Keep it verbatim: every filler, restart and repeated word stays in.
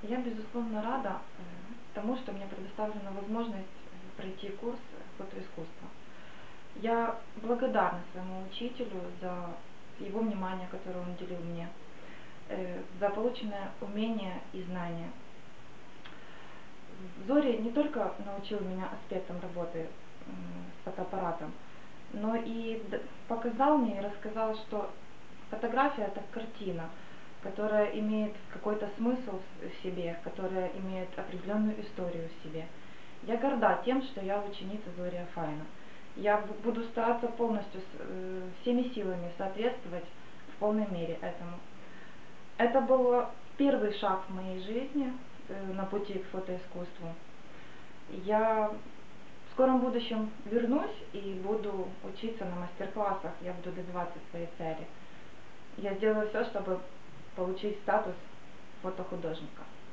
Я, безусловно, рада э, тому, что мне предоставлена возможность э, пройти курс фотоискусства. Я благодарна своему учителю за его внимание, которое он уделил мне, э, за полученное умение и знания. Зори не только научил меня аспектам работы э, с фотоаппаратом, но и показал мне и рассказал, что фотография — это картина, которая имеет какой-то смысл в себе, которая имеет определенную историю в себе. Я горда тем, что я ученица Зория Файна. Я буду стараться полностью, э, всеми силами соответствовать в полной мере этому. Это был первый шаг в моей жизни э, на пути к фотоискусству. Я в скором будущем вернусь и буду учиться на мастер-классах, я буду добиваться своей цели. Я сделаю все, чтобы получить статус фотохудожника.